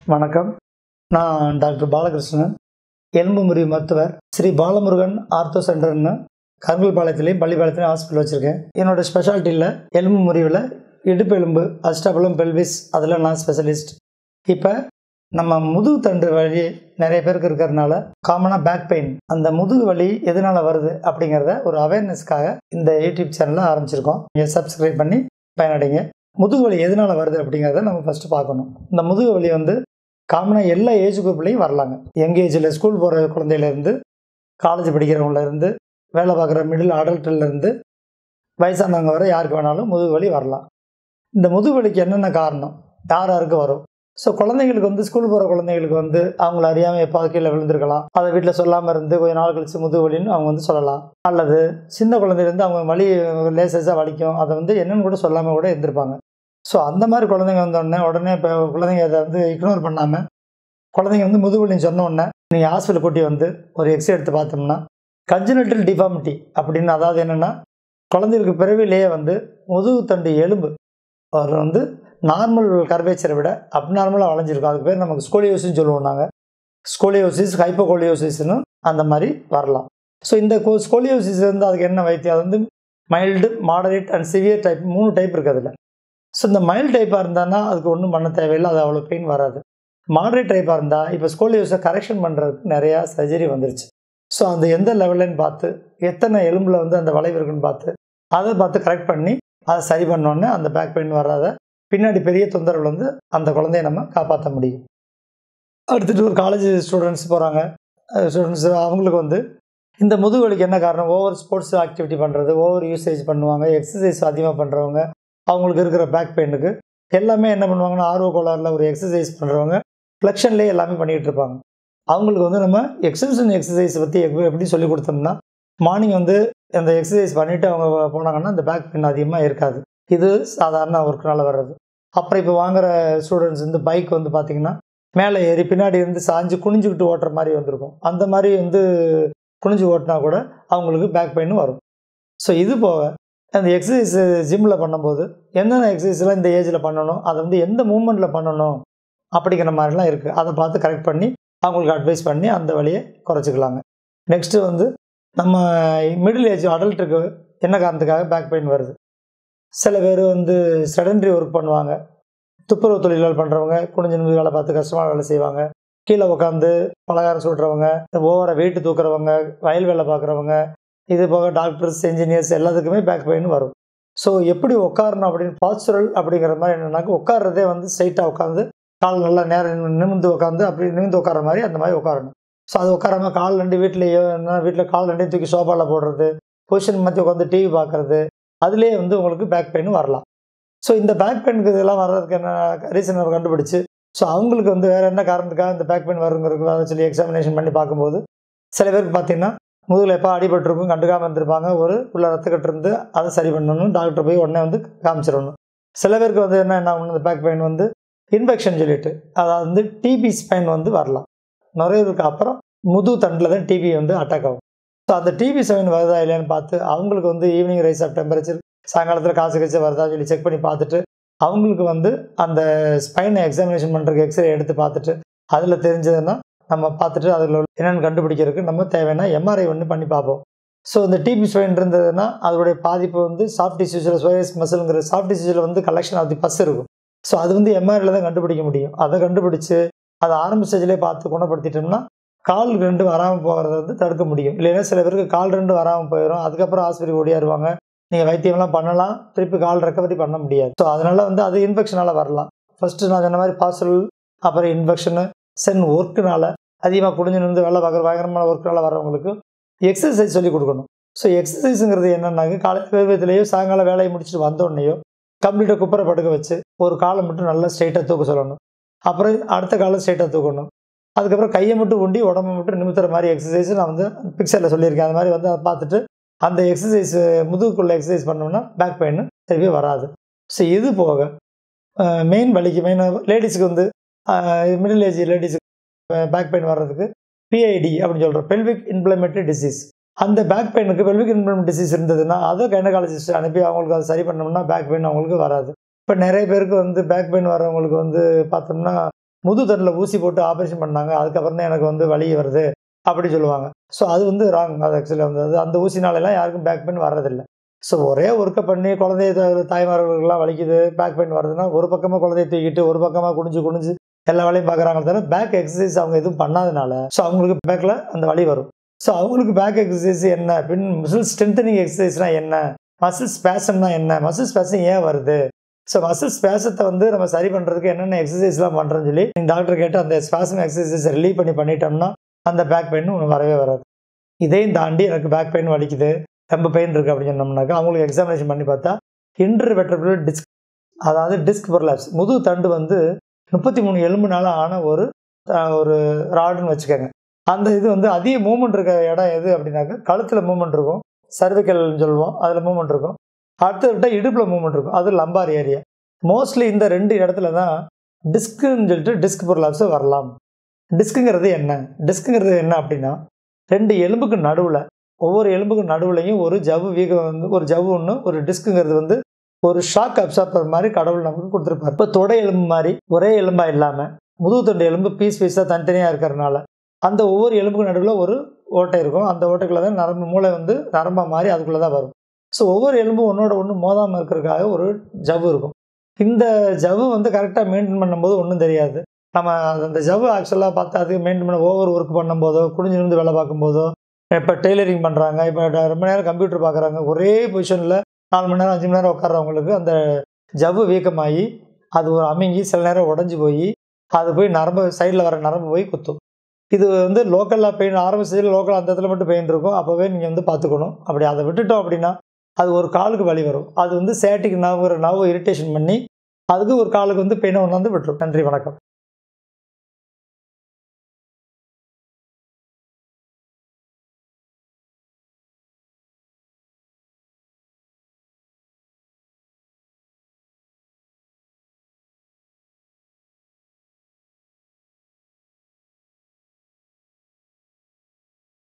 வணக்கம். நான் டாக்டர் பாலகிருஷ்ணன், எலும்பு முறிவு மருத்துவர். ஸ்ரீ பாலமுருகன் ஆர்த்தோ சென்டர்னு கருங்கல்பாளையத்துலேயும் பள்ளிப்பாளையத்துலேயும் ஹாஸ்பிட்டல் வச்சுருக்கேன். என்னோடய ஸ்பெஷாலிட்டியில் எலும்பு முறிவில் இடுப்பு எலும்பு, அஸ்டாபுலம், பெல்விஸ் அதில் நான் ஸ்பெஷலிஸ்ட். இப்போ நம்ம முதுகு தண்டு வலி நிறைய பேருக்கு இருக்கிறதுனால காமனாக பேக் பெயின், அந்த முதுகு வலி எதனால் வருது அப்படிங்கிறத ஒரு அவேர்னஸ்க்காக இந்த யூடியூப் சேனலை ஆரம்பிச்சிருக்கோம். நீங்கள் சப்ஸ்கிரைப் பண்ணி பயனடைங்க. முதுகு வலி எதனால் வருது அப்படிங்கிறத நம்ம ஃபஸ்ட்டு பார்க்கணும். இந்த முதுகு வலி காமனாக எல்லா ஏஜ் குரூப்லேயும் வரலாங்க. யங் ஏஜில் ஸ்கூல் போகிற குழந்தையிலேருந்து, காலேஜ் படிக்கிறவங்கலேருந்து, வேலை பார்க்குற மிடில் அடல்ட்லேருந்து வயசானவங்க வரை யாருக்கு வேணாலும் முதுகு வலி வரலாம். இந்த முதுகு வலிக்கு என்னென்ன காரணம், யார் யாருக்கு வரும்? ஸோ குழந்தைங்களுக்கு ஸ்கூல் போகிற குழந்தைங்களுக்கு அவங்கள அறியாமல் எப்போ கீழே விழுந்திருக்கலாம். அதை வீட்டில் சொல்லாமல் இருந்து கொஞ்சம் நாள் கழிச்சு முதுகு வலின்னு அவங்க சொல்லலாம். அல்லது சின்ன குழந்தையிலேருந்து அவங்க வலி லேசஸாக வலிக்கும், அதை என்னென்னு கூட சொல்லாமல் கூட இருந்திருப்பாங்க. ஸோ அந்த மாதிரி குழந்தைங்க உடனே இப்போ குழந்தைங்க அதை இக்னோர் பண்ணாமல், குழந்தைங்க முதுகு வலின்னு சொன்ன உடனே நீங்கள் ஹாஸ்பிட்டல் கூட்டி ஒரு எக்ஸ்ரே எடுத்து பார்த்தோம்னா கன்ஜெனிட்டல் டிஃபார்மிட்டி அப்படின்னு, அதாவது என்னென்னா குழந்தைகளுக்கு பிறவிலேயே முதுகு தண்டு எலும்பு அவர் நார்மல் கர்வேச்சரை விட அப்நார்மலாக வளைஞ்சிருக்கும். அதுக்கு பேர் நமக்கு ஸ்கோலியோசிஸ்ன்னு சொல்லுவோம். நாங்கள் ஸ்கோலியோசிஸ், ஹைப்போகோலியோசிஸ்னு அந்த மாதிரி வரலாம். ஸோ இந்த ஸ்கோலியோசிஸ் அதுக்கு என்ன வைத்தியம், அது mild, moderate and severe type, 3 type இருக்குது அதில். ஸோ இந்த மைல்டு டைப்பாக இருந்தான்னா அதுக்கு ஒன்றும் பண்ண தேவையில்லை, அது அவ்வளோ பெயின் வராது. மாடரேட் டைப்பாக இருந்தால் இப்போ ஸ்கோலியோஸை கரெக்ஷன் பண்ணுறதுக்கு நிறையா சர்ஜரி வந்துருச்சு. ஸோ அந்த எந்த லெவலுன்னு பார்த்து, எத்தனை எலும்பில் அந்த வளைவு இருக்குன்னு பார்த்து, அதை பார்த்து கரெக்ட் பண்ணி அதை சரி பண்ணோன்னே அந்த பேக் பெயின் வராத பின்னாடி பெரிய தொந்தரவு அந்த குழந்தைய நம்ம காப்பாற்ற முடியும். அடுத்துட்டு ஒரு காலேஜ் ஸ்டூடெண்ட்ஸ் போகிறாங்க. ஸ்டூடெண்ட்ஸ் அவங்களுக்கு இந்த முதுகு வலிக்கு என்ன காரணம், ஓவர் ஸ்போர்ட்ஸ் ஆக்டிவிட்டி பண்ணுறது, ஓவர் யூசேஜ் பண்ணுவாங்க, எக்ஸசைஸ் அதிகமாக பண்ணுறவங்க, அவங்களுக்கு இருக்கிற பேக் பெயினுக்கு எல்லாமே என்ன பண்ணுவாங்கன்னா, ஆர்வ கோளாறில் ஒரு எக்ஸசைஸ் பண்ணுறவங்க ஃப்ளெக்ஷன்லேயே எல்லாமே பண்ணிகிட்டு இருப்பாங்க. அவங்களுக்கு நம்ம எக்ஸ்டென்ஷன் எக்ஸசைஸ் பற்றி எப்படி சொல்லி கொடுத்தோம்னா, மார்னிங் அந்த எக்ஸசைஸ் பண்ணிவிட்டு அவங்க போனாங்கன்னா அந்த பேக் பெயின் அதிகமாக இருக்காது. இது சாதாரண ஒர்க்குனால வர்றது. அப்புறம் இப்போ வாங்குகிற ஸ்டூடெண்ட்ஸ் பைக் பார்த்திங்கன்னா மேலே ஏறி பின்னாடி சாஞ்சு குனிஞ்சுக்கிட்டு ஓட்டுற மாதிரி வந்திருக்கும். அந்த மாதிரி குனிஞ்சு ஓட்டினா கூட அவங்களுக்கு பேக் பெயினும் வரும். ஸோ இது போக அந்த எக்ஸசைஸ் ஜிம்மில் பண்ணும்போது என்னென்ன எக்ஸசைஸ்லாம் இந்த ஏஜில் பண்ணணும், அதை எந்த மூமெண்ட்டில் பண்ணணும் அப்படிங்கிற மாதிரிலாம் இருக்குது. அதை பார்த்து கரெக்ட் பண்ணி அவங்களுக்கு அட்வைஸ் பண்ணி அந்த வழியை குறைச்சிக்கலாங்க. நெக்ஸ்ட்டு நம்ம மிடில் ஏஜ் அடல்ட்டுக்கு என்ன காரணத்துக்காக பேக் பெயின் வருது. சில பேர் செடன்ட்ரி ஒர்க் பண்ணுவாங்க, துப்புரவு தொழில்கள் பண்ணுறவங்க, குனிஞ்சு நிமிந்து வேலை பார்த்து கஷ்டமான வேலை செய்வாங்க, கீழே உட்காந்து பலகாரம் சுடுறவங்க, ஓவராக வெயிட்டு தூக்குறவங்க, வயல் வேலை பார்க்குறவங்க, இது போக டாக்டர்ஸ், இன்ஜினியர்ஸ் எல்லாத்துக்குமே பேக் பெயின் வரும். ஸோ எப்படி உட்காரணும் அப்படின்னு, பாஸ்டுரல் அப்படிங்கிற மாதிரி என்னென்னாக்க உட்கார்றதே ஸ்ட்ரைட்டாக உட்காந்து கால் நல்லா நேரம் நிமிந்து உட்காந்து அப்படி நிமிந்து உட்கார மாதிரி அந்த மாதிரி உட்காரணும். ஸோ அது உட்காராமல் கால் ரெண்டு வீட்டிலேயோ வீட்டில் கால் ரெண்டையும் தூக்கி சோஃபாவில் போடுறது, பொசிஷன் மாற்றி உட்காந்து டிவி பார்க்குறது, அதுலேயே உங்களுக்கு பேக் பெயின் வரலாம். ஸோ இந்த பேக் பெயினுக்கு இதெல்லாம் வர்றதுக்கு என்ன ரீசன் கண்டுபிடிச்சு, ஸோ அவங்களுக்கு வேறு என்ன காரணத்துக்காக இந்த பேக் பெயின் வருங்கிறதுக்கு சொல்லி எக்ஸாமினேஷன் பண்ணி பார்க்கும்போது சில பேருக்கு பார்த்திங்கன்னா முதுகில் எப்போ அடிபட்டிருக்கும், கண்டுக்காமல் இருந்திருப்பாங்க, உள்ள ரத்தக்கட்டு இருந்து அதை சரி பண்ணணும், டாக்டர் போய் உடனே காமிச்சிடணும். சில பேருக்கு என்ன இந்த பேக் பெயின் இன்ஃபெக்ஷன் சொல்லிட்டு, அதாவது டிபி ஸ்பைன் வரலாம். நுரையீரலுக்கு அப்புறம் முதுகு தண்டில் தான் டிபி அட்டாக் ஆகும். ஸோ அந்த டிபி ஸ்பைன் வருதா இல்லையான்னு பார்த்து அவங்களுக்கு ஈவினிங் ரைஸ் ஆஃப் டெம்பரேச்சர், சாயங்காலத்தில் காசு கழிச்சு வருதா சொல்லி செக் பண்ணி பார்த்துட்டு, அவங்களுக்கு அந்த ஸ்பைனை எக்ஸாமினேஷன் பண்ணுறதுக்கு எக்ஸ்ரே எடுத்து பார்த்துட்டு, அதில் தெரிஞ்சதுன்னா நம்ம பார்த்துட்டு அதில் என்னென்னு கண்டுபிடிக்கிறதுக்கு நம்ம தேவைன்னா எம்ஆர்ஐ பண்ணி பார்ப்போம். ஸோ இந்த டிபி ஸ்பைன் இருந்ததுன்னா அதோடைய பாதிப்பு சாஃப்ட் டிஷ்யூஸில், சோயஸ் மசில்ங்கிற சாஃப்ட் டிஷ்யூஸில் கலெக்ஷன் ஆஃப் தி பஸ் இருக்கும். ஸோ அது எம்ஆர்ஐயில் தான் கண்டுபிடிக்க முடியும். அதை கண்டுபிடிச்சு அதை ஆரம்ப ஸ்டேஜ்லேயே பார்த்து குணப்படுத்திட்டோம்னா கால் 2 வராமல் போகிறத தடுக்க முடியும். இல்லைன்னா சில பேருக்கு கால் 2 வராமல் போயிடும், அதுக்கப்புறம் ஹாஸ்பிட்டல் ஓடியாருவாங்க. நீங்கள் வைத்தியம்லாம் பண்ணலாம், திருப்பி கால் ரெக்கவரி பண்ண முடியாது. ஸோ அதனால் அது இன்ஃபெக்ஷனால் வரலாம். ஃபஸ்ட்டு நான் சொன்ன மாதிரி பாஸ்டல், அப்புறம் இன்ஃபெக்ஷனு, சென் ஒர்க்குனால அதிகமாக குடிஞ்சு நின்று வேலை பார்க்குற பயங்கரமான ஒர்க்குனால வரவங்களுக்கு எக்ஸசைஸ் சொல்லி கொடுக்கணும். ஸோ எக்ஸசைஸுங்கிறது என்னென்னாக்க காலையில் வேகத்திலேயோ சாயங்காலம் வேலையை முடிச்சுட்டு வந்தோடனேயோ கம்ப்ளீட்டாக குப்பரை படுக்க வச்சு ஒரு காலை மட்டும் நல்லா ஸ்ட்ரைட்டாக தூக்க சொல்லணும். அப்புறம் அடுத்த காலை ஸ்ட்ரைட்டாக தூக்கணும். அதுக்கப்புறம் கையை மட்டும் ஊண்டி உடம்பை மட்டும் நிமித்துற மாதிரி எக்ஸசைஸ் நான் பிக்சரில் சொல்லியிருக்கேன். அது மாதிரி அதை பார்த்துட்டு அந்த எக்ஸசைஸ் முதுகுக்குள்ளே எக்ஸசைஸ் பண்ணோம்னா பேக் பெயின் திருப்பி வராது. ஸோ இது போக மெயின் லேடிஸுக்கு மிடில் ஏஜ் லேடிஸுக்கு பேக் பெயின் வர்றதுக்கு பிஐடி அப்படின்னு சொல்கிறோம், பெல்விக் இன்ஃப்ளமேட்டரி டிசீஸ். அந்த பேக் பெயினுக்கு பெல்விக் இன்ஃப்ளமேட்டரி டிசீஸ் இருந்ததுன்னா அதை கைனகாலஜிஸ்ட் அனுப்பி அவங்களுக்கு அதை சரி பண்ணோம்னா பேக் பெயின் அவங்களுக்கு வராது. இப்போ நிறைய பேருக்கு பேக் பெயின் வரவங்களுக்கு பார்த்தோம்னா முதுதண்டில் ஊசி போட்டு ஆப்ரேஷன் பண்ணாங்க, அதுக்கப்புறம் தான் எனக்கு வந்து வலி வருது அப்படி சொல்லுவாங்க. ஸோ அது வந்து ராங். அது ஆக்சுவலி வந்து அந்த ஊசினாலலாம் யாருக்கும் பேக் பெயின் வர்றதில்லை. ஸோ ஒரே ஒர்க்கை பண்ணி குழந்தைய தாய்மார்களுக்கெல்லாம் வலிக்குது, பேக் பெயின் வருதுன்னா ஒரு பக்கமாக குழந்தைய தூக்கிட்டு ஒரு பக்கமாக குனிஞ்சு குனிஞ்சு எல்லா வேலையும் பார்க்குறாங்க தவிர பேக் எக்ஸசைஸ் அவங்க எதுவும் பண்ணாதனால ஸோ அவங்களுக்கு பேக்கில் அந்த வலி வரும். ஸோ அவங்களுக்கு பேக் எக்ஸசைஸ் என்ன அப்படின்னு மசில் ஸ்ட்ரென்தனிங் எக்ஸசைஸ்னால் என்ன, மசில் ஸ்பேசம்னா என்ன, மசில் ஸ்பேசம் ஏன் வருது, ஸோ மசில் ஸ்பேசத்தை வந்து நம்ம சரி பண்ணுறதுக்கு என்னென்ன எக்ஸசைஸ்லாம் பண்ணுறோன்னு சொல்லி நீங்கள் டாக்டர் கேட்டு அந்த ஸ்பேசம் எக்ஸசைஸ் ரிலீவ் பண்ணிட்டோம்னா அந்த பேக் பெயின் வரவே வராது. இதையும் தாண்டி எனக்கு பேக் பெயின் வலிக்குது, ரொம்ப பெயின் இருக்குது அப்படின்னு சொன்னோம்னாக்கா அவங்களுக்கு எக்ஸாமினேஷன் பண்ணி பார்த்தா இன்டர்வெர்டபிரல் டிஸ்க், அதாவது டிஸ்க் ப்ரொலாப்ஸ், முதுகு தண்டு வந்து 33 எலும்புனால ஆன ஒரு ராடுன்னு வச்சுக்கோங்க. அந்த இது வந்து அதிக மூவ்மெண்ட் இருக்க இடம் எது அப்படின்னாக்கா கழுத்தில் மூவ்மெண்ட் இருக்கும், சர்விக்கல்னு சொல்லுவோம், அதில் மூவ்மெண்ட் இருக்கும். அடுத்து விட்டால் இடுப்பில் மூவ்மெண்ட் இருக்கும், அது லம்பார் ஏரியா. மோஸ்ட்லி இந்த 2 இடத்துல தான் டிஸ்க்குன்னு சொல்லிட்டு டிஸ்க் ப்ரொலாப்ஸ் வரலாம். டிஸ்க்குங்கிறது என்ன அப்படின்னா 2 எலும்புக்கு நடுவில், ஒவ்வொரு எலும்புக்கு நடுவுலையும் ஒரு ஜவ்வு வீக்கம் வந்து ஒரு ஜவ்வு ஒன்று, ஒரு டிஸ்க்குங்கிறது வந்து ஒரு ஷாக் அப்சார்பர் மாதிரி கடவுள் நமக்கு கொடுத்துருப்பார். இப்போ தொடை எலும்பு மாதிரி ஒரே எலும்பாக இல்லாமல் முதுகுத்தண்டு எலும்பு பீஸாக தனித்தனியாக இருக்கிறதுனால அந்த ஒவ்வொரு எலும்புக்கு நடுவில் ஒரு ஓட்டை இருக்கும். அந்த ஓட்டைக்குள்ளே தான் நரம்பு, மூளை வந்து நரம்பாக மாறி அதுக்குள்ளே தான் வரும். ஸோ ஒவ்வொரு எலும்பும் ஒன்றோட ஒன்று மோதாமல் இருக்கிறதுக்காக ஒரு ஜவ்வு இருக்கும். இந்த ஜவ்வு வந்து கரெக்டாக மெயின்டைன் பண்ணும்போது ஒன்றும் தெரியாது. நம்ம அந்த ஜவ்வு ஆக்சுவலாக பார்த்து அது மெயின்டைன் பண்ண ஓவர் ஒர்க் பண்ணும்போதோ, குனிஞ்சு நிமிர்ந்து வேலை பார்க்கும்போதோ, இப்போ டெய்லரிங் பண்ணுறாங்க, இப்போ ரொம்ப நேரம் கம்ப்யூட்டர் பார்க்குறாங்க, ஒரே பொசிஷனில் 4 மணி நேரம் 5 மணி நேரம் உட்கார்றவங்களுக்கு அந்த ஜவ்வு வீக்கமாகி அது ஒரு அமுங்கி சில நேரம் உடஞ்சி போய் அது போய் நரம்பு சைடில் வர நரம்பு போய் குத்தும். இது வந்து லோக்கலாக பெயின் ஆரம்ப ஸ்டேஜில் லோக்கல் அந்த இடத்துல மட்டும் பெயின் இருக்கும், அப்போவே நீங்கள் வந்து பார்த்துக்கணும். அப்படி அதை விட்டுட்டோம் அப்படின்னா அது ஒரு காலுக்கு வலி வரும், அது வந்து சேட்டிக் நர்வு இரிட்டேஷன் பண்ணி அதுக்கு ஒரு காலுக்கு வந்து பெயினை கொண்டாந்து விட்டுரும். நன்றி, வணக்கம்.